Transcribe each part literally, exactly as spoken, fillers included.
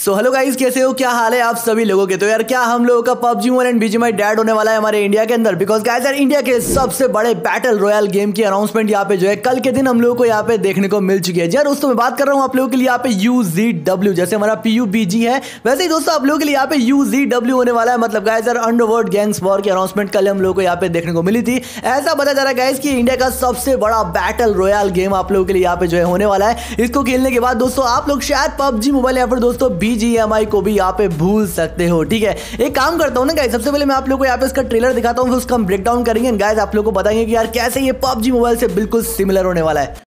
So hello guys, कैसे हो, क्या हाल है आप सभी लोगों के। तो यार क्या हम लोगों का PUBG mobile and BGMI dead होने वाला है हमारे इंडिया के अंदर, बिकॉज गाइस यार इंडिया के सबसे बड़े बैटल रॉयल गेम की अनाउंसमेंट यहाँ पे जो है कल के दिन हम लोगों को यहाँ पे देखने को मिल चुकी है। यार दोस्तों मैं बात कर रहा हूँ आप लोगों के लिए यहाँ पे यूजीडब्ल्यू, जैसे हमारा पीयूबीजी है वैसे ही दोस्तों आप लोगों के लिए यहाँ पे यूजीडब्ल्यू होने वाला है। मतलब गाइस यार अंडरवर्ल्ड गैंग्स वॉर की अनाउंसमेंट कल हम लोगों को यहाँ पे देखने को मिली थी। ऐसा बताया जा रहा है गाइस कि इंडिया का सबसे बड़ा बैटल रॉयल गेम आप लोगों के लिए यहाँ पे जो है होने वाला है। इसको खेलने के बाद दोस्तों आप लोग शायद पबजी मोबाइल या फिर दोस्तों बीजीएमआई को यहाँ पे भूल सकते हो। ठीक है, एक काम करता हूं ना गाइस, सबसे पहले मैं आप लोगों को यहाँ पे इसका ट्रेलर दिखाता हूं, फिर उसका हम ब्रेक डाउन करेंगे। गाइस आप लोगों को बताएंगे कि यार कैसे ये पबजी मोबाइल से बिल्कुल सिमिलर होने वाला है।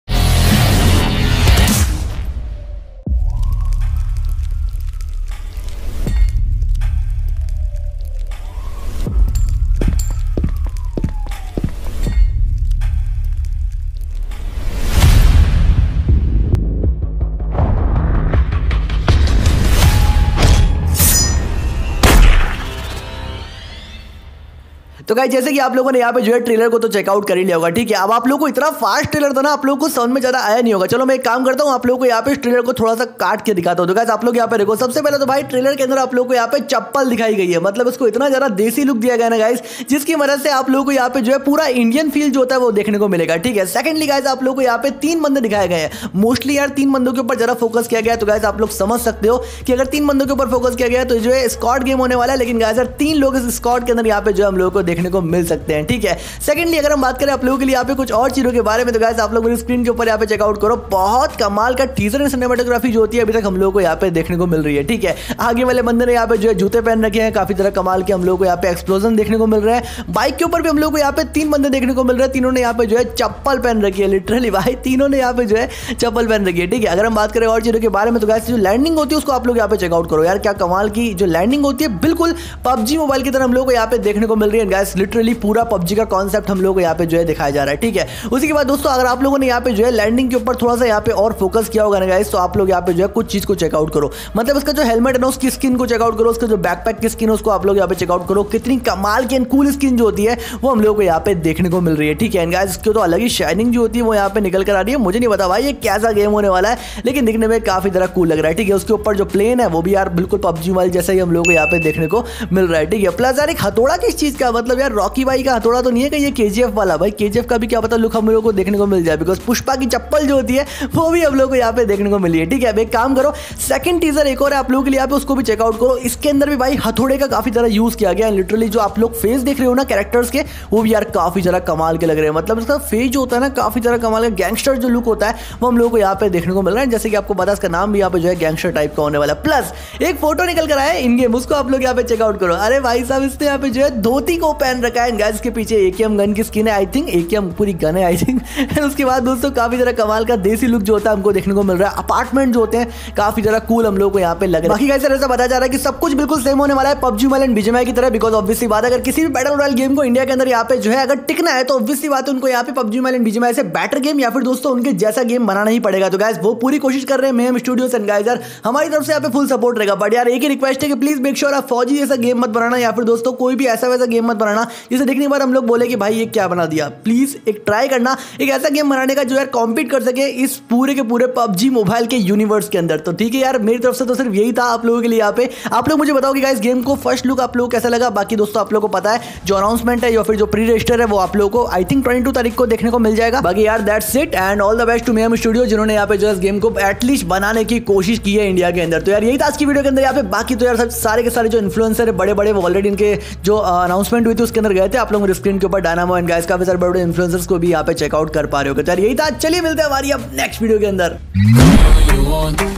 तो गाइस जैसे कि आप लोगों ने यहाँ पे जो है ट्रेलर को तो चेकआउट कर ही लिया होगा। ठीक है, अब आप लोगों को इतना फास्ट ट्रेलर था ना, आप लोगों को समझ में ज्यादा आया नहीं होगा। चलो मैं एक काम करता हूँ, आप लोगों को यहाँ पे इस ट्रेलर को थोड़ा सा काट के दिखाता हूँ। तो गाइस आप लोग यहाँ पे देखो, सबसे पहले तो भाई ट्रेलर के अंदर आप लोगों को यहाँ पे चप्पल दिखाई गई है। मतलब इसको इतना ज्यादा देसी लुक दिया गया ना गाइस, जिसकी मदद से आप लोगों को यहाँ पे जो है पूरा इंडियन फील जो होता है वो देखने को मिलेगा। ठीक है, सेकंडली गाइस आप लोगों को यहाँ पे तीन बंदे दिखाए गए हैं। मोस्टली यार तीन बंदों के ऊपर जरा फोकस किया गया। तो गाइस आप लोग समझ सकते हो कि अगर तीन बंदों के ऊपर फोकस किया गया तो जो है स्क्वाड गेम होने वाला है। लेकिन गाइस यार तीन लोग इस स्क्वाड के अंदर यहाँ पे जो हम लोगों को देखने को मिल सकते हैं। ठीक है, सेकंडली अगर हम बात करें आप लोगों के लिए यहाँ पे कुछ और चीजों के बारे में, तो गाइस आप लोग मेरी स्क्रीन के ऊपर यहाँ पे चेकआउट करो। बहुत कमाल का टीजर एंड सिनेमेटोग्राफी जो होती है अभी तक हम लोगों को यहाँ पे देखने को मिल रही है। ठीक है, आगे वाले बंदे ने यहाँ पे जो है जूते पहन रखे हैं, काफी तरह कमाल के हम लोगों को यहाँ पे एक्सप्लोजन देखने को मिल रहा है। बाइक के ऊपर भी हम लोग को यहाँ पे तीन बंदे देखने को मिल रहे हैं, तीनों ने यहाँ पे जो है चप्पल पहन रखी है। लिटरली भाई तीनों ने यहाँ पे जो है चप्पल पहन रखी है। ठीक है, अगर हम बात करें और चीजों के बारे में, तो गाइस जो लैंडिंग होती है उसको आप लोग यहाँ पे चेकआउट करो। यार क्या कमाल की जो लैंडिंग होती है, बिल्कुल पबजी मोबाइल की तरह हम लोग को यहाँ पे देखने को मिल रही है। गाइस लिटरली पूरा पबजी का कॉन्सेप्ट हम लोग को यहाँ पे जो है दिखाया जा रहा है। ठीक है, उसी के बाद दोस्तों अगर आप लोगों ने यहाँ पे जो है लैंडिंग के ऊपर थोड़ा सा यहाँ पे और फोकस किया होगा ना गाइस, तो आप लोग यहाँ पे जो है कुछ चीज को चेकआउट करो। मतलब इसका जो हेलमेट है ना उसकी स्किन को चेकआउट करो, उसका जो बैकपैक की स्किन है उसको आप लोग यहाँ पे चेकआउट करो। कितनी कमाल की एंड कूल स्किन जो होती है वो हम लोग को यहाँ पे देखने को मिल रही है। ठीक है, गाइस इसकी तो अलग ही शाइनिंग जो होती है वो यहाँ पे निकल कर आ रही है। मुझे नहीं पता भाई ये कैसा गेम होने वाला है, लेकिन दिखने में काफी तरह कूल लग रहा है। ठीक है, उसके ऊपर जो प्लेन है वो भी यार बिल्कुल पबजी मोबाइल जैसा ही हम लोग को यहाँ पे देखने को मिल रहा है। ठीक है, प्लस यार एक हथौड़ा किस चीज का, मतलब यार रॉकी भाई का हथौड़ा तो नहीं है कि ये केजीएफ वाला। भाई केजीएफ का भी क्या पता लुक हम लोगों को देखने को मिल जाए, बिकॉज पुष्पा की चप्पल जो होती है वो भी हम लोग को यहाँ पे देखने को मिली है। ठीक है, अब एक काम करो, सेकंड टीजर एक और है आप लोगों के लिए यहाँ पे, उसको भी चेकआउट करो। इसके अंदर भी भाई हथौड़े का काफी तरह यूज किया गया है। लिटरली जो आप लोग फेस देख रहे हो ना कैरेक्टर्स के, वो भी यार काफी ज्यादा कमाल के लग रहे हैं। मतलब इसका फेस जो होता है ना काफी ज्यादा कमाल का गैंगस्टर जो लुक होता है वो हम लोगों को यहाँ पे देखने को मिल रहा है। जैसे कि आपको पता है इसका नाम भी यहाँ पे जो है गैंगस्टर टाइप का होने वाला है। प्लस एक फोटो निकल कर आया इन गेम, उसको आप लोग यहाँ पे चेकआउट करो। अरे भाई साहब इसने यहाँ पे जो है धोती को पहन रखा है। गाइस इसके पीछे एकेएम गन की स्किन है, आई थिंक एकेएम पूरी गन है आई थिंक। उसके बाद दोस्तों काफी ज्यादा कमाल का देसी लुक जो होता है हमको देखने को मिल रहा है। अपार्टमेंट जो होते हैं काफी ज्यादा कूल हम लोग को यहाँ पे लग रहा है। बाकी गाइस ऐसा बताया जा रहा है कि सब कुछ बिल्कुल सेम होने वाला है पबजी मोबाइल एंड बीजीएमआई की तरह, बिकॉज ऑब्वियसली बात अगर किसी भी बैटल रॉयल गेम को इंडिया के अंदर यहाँ पे जो है अगर टिकना है तो ऑब्वियसली बात है उनको यहाँ पे पबजी मोबाइल एंड बीजीएमआई से बेटर गेम या फिर दोस्तों उनके जैसा गेम बनाना ही पड़ेगा। तो गाइस वो पूरी कोशिश कर रहे हैं मेम स्टूडियोज एंड गाइस यार हमारी तरफ से यहाँ पे फुल सपोर्ट रहेगा। बट यार एक ही रिक्वेस्ट है कि प्लीज मेक श्योर आप फौजी जैसा गेम मत बनाना या फिर दोस्तों कोई भी ऐसा वैसा गेम मत बनाना जिसे देखने के बाद हम लोग बोले कि भाई ये क्या बना दिया। प्लीज एक ट्राई करना एक ऐसा गेम बनाने का जो यार कॉम्पीट कर सके इस पूरे के पूरे पबजी मोबाइल के यूनिवर्स के अंदर। तो ठीक है यार मेरी तरफ से तो सिर्फ यही था आप लोगों के लिए यहाँ पे। आप लोग मुझे बताओ कि गाइस गेम को फर्स्ट लुक आप लोगों को कैसा लगा। बाकी दोस्तों आप लोगों को पता है जो अनाउंसमेंट है या फिर जो प्री रजिस्टर है वो आप लोगों को आई थिंक बाईस तारीख को देखने को मिल जाएगा। बाकी यार that's it and all the best to meme studio जिन्होंने यहाँ पे जो इस गेम को एटलीस्ट बनाने की कोशिश की है इंडिया के अंदर। तो यार यही था आज की वीडियो के अंदर यहाँ पे। बाकी तो यार सारे के सारे जो इन्फ्लुएंसर है बड़े बड़े वो ऑलरेडी इनके जो अनाउंसमेंट हुई थी उसके अंदर गए थे। आप लोग मेरे स्क्रीन के ऊपर डायनामो एंड गाइस काफी सारे बड़े इन्फ्लुएंसर्स को भी यहाँ पे चेकआउट कर पा रहे हो। तो यार यही था, चलिए मिलते हैं हमारी अब नेक्स्ट वीडियो के अंदर।